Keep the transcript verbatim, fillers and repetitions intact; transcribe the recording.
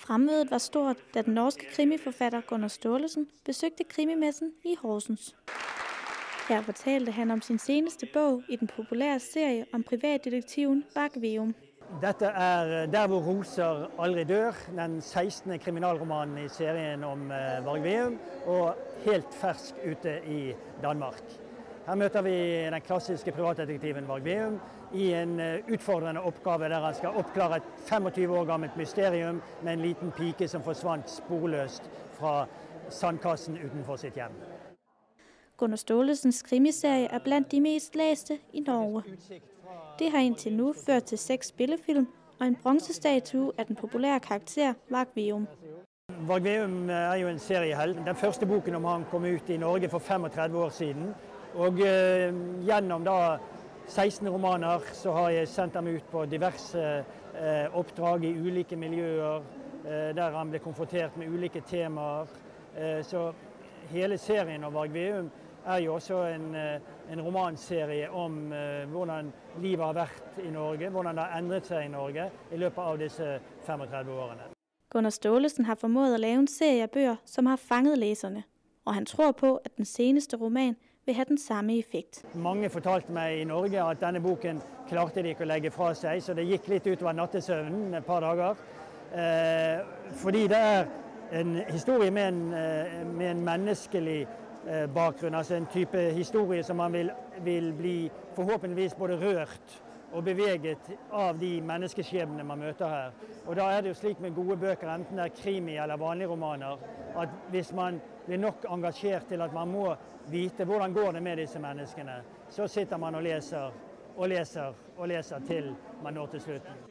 Fremmødet var stort, da den norske krimiforfatter Gunnar Staalesen besøgte krimimessen i Horsens. Her fortalte han om sin seneste bog i den populære serie om privatdetektiven Varg Veum. Dette er Der hvor roser aldri dør, den sekstende kriminalromanen i serien om Varg Veum, og helt fersk ute i Danmark. Her møter vi den klassiske privatdetektiven Varg Veum i en utfordrende oppgave der han skal oppklare et femogtyve år gammelt mysterium med en liten pike som forsvant sporløst fra sandkassen utenfor sitt hjem. Gunnar Staalesens krimiserie er blandt de mest læste i Norge. Det har indtil nu ført til seks spillefilm og en bronzestatue af den populære karakter Varg Veum. Varg Veum er jo en seriehelt. Den første boken om han kom ut i Norge for femogtredive år siden. Og eh, gjennom da seksten romaner så har jeg sendt ham ut på diverse eh, oppdrag i ulike miljøer, eh, der han ble konfrontert med ulike temaer. Eh, så hele serien om Varg Veum er jo også en, en romanserie om uh, hvordan livet har vært i Norge, hvordan det har endret seg i Norge i løpet av disse femogtredive årene. Gunnar Staalesen har formået at lave en serie af bøger, som har fanget læserne, og han tror på, at den seneste roman vil have den samme effekt. Mange fortalte meg i Norge at denne boken klarte de ikke å legge fra seg, så det gikk litt utover nattesøvnen et par dager. Eh, fordi det er en historie med en, med en menneskelig bakgrunn, altså en type historie som man vil, vil bli forhåpentligvis både rørt og beveget av de menneskeskjebnene man møter her. Og da er det jo slik med gode bøker, enten det er krimi eller vanlige romaner, at hvis man blir nok engasjert til at man må vite hvordan går det med disse menneskene, så sitter man og leser og leser og leser til man når til slutten.